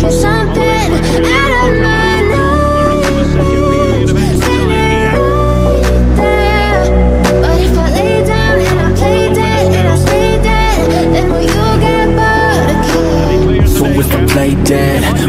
you something out of my nose. Standing right there. But if I lay down and I play dead and I stay dead, then will you get bored again? So if I play dead,